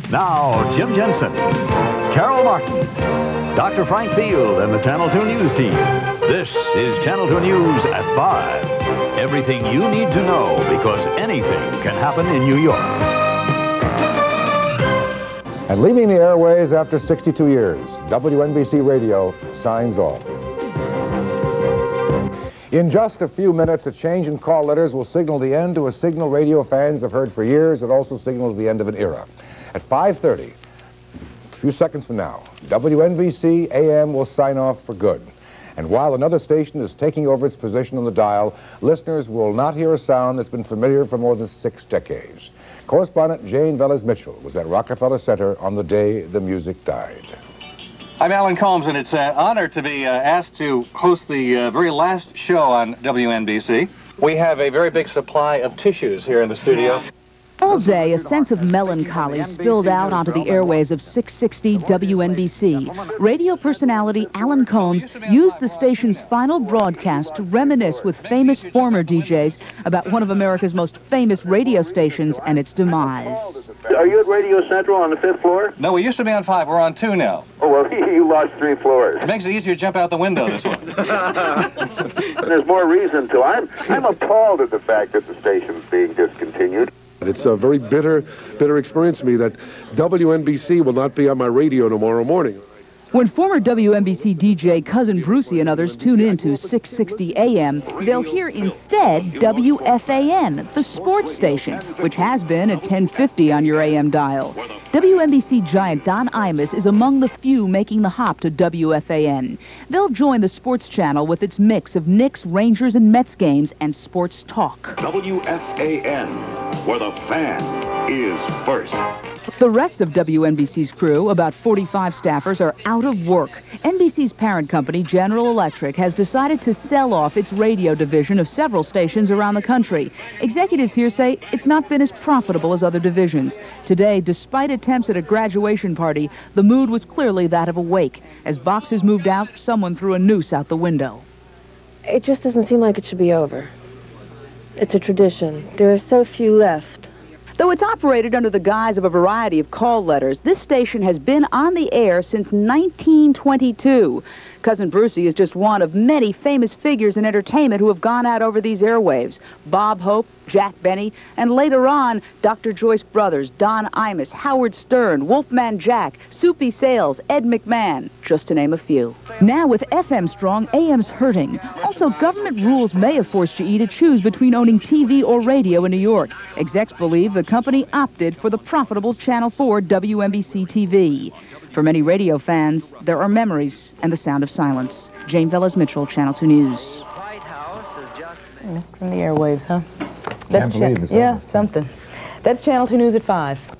Now, Jim Jensen, Carol Martin, Dr. Frank Field, and the Channel 2 News team. This is Channel 2 News at 5. Everything you need to know, because anything can happen in New York. And leaving the airways after 62 years, WNBC Radio signs off. In just a few minutes, a change in call letters will signal the end to a signal radio fans have heard for years. It also signals the end of an era. At 5:30, a few seconds from now, WNBC AM will sign off for good. And while another station is taking over its position on the dial, listeners will not hear a sound that's been familiar for more than 6 decades. Correspondent Jane Velez-Mitchell was at Rockefeller Center on the day the music died. I'm Alan Colmes, and it's an honor to be asked to host the very last show on WNBC. We have a very big supply of tissues here in the studio. All day, a sense of melancholy spilled out onto the airwaves of 660 WNBC. Radio personality Alan Colmes used the station's final broadcast to reminisce with famous former DJs about one of America's most famous radio stations and its demise. Are you at Radio Central on the 5th floor? No, we used to be on 5. We're on 2 now. Oh, well, you lost 3 floors. It makes it easier to jump out the window this one. There's more reason to. I'm appalled at the fact that the station's being discontinued. It's a very bitter experience for me that WNBC will not be on my radio tomorrow morning. When former WNBC DJ Cousin Brucey and others tune in to 660 AM, they'll hear instead WFAN, the sports station, which has been at 1050 on your AM dial. WNBC giant Don Imus is among the few making the hop to WFAN. They'll join the sports channel with its mix of Knicks, Rangers, and Mets games and sports talk. WFAN, where the fan is first. The rest of WNBC's crew, about 45 staffers, are out of work. NBC's parent company, General Electric, has decided to sell off its radio division of several stations around the country. Executives here say it's not been as profitable as other divisions. Today, despite attempts at a graduation party, the mood was clearly that of a wake. As boxes moved out, someone threw a noose out the window. It just doesn't seem like it should be over. It's a tradition. There are so few left. Though it's operated under the guise of a variety of call letters, this station has been on the air since 1922. Cousin Brucey is just one of many famous figures in entertainment who have gone out over these airwaves. Bob Hope, Jack Benny, and later on, Dr. Joyce Brothers, Don Imus, Howard Stern, Wolfman Jack, Soupy Sales, Ed McMahon, just to name a few. Now with FM strong, AM's hurting. Also, government rules may have forced GE to choose between owning TV or radio in New York. Execs believe the company opted for the profitable Channel 4 WNBC TV. For many radio fans, there are memories and the sound of silence. Jane Velez-Mitchell, Channel 2 News. Missed from the airwaves, huh? Can't believe it. Yeah, something. That's Channel 2 News at 5.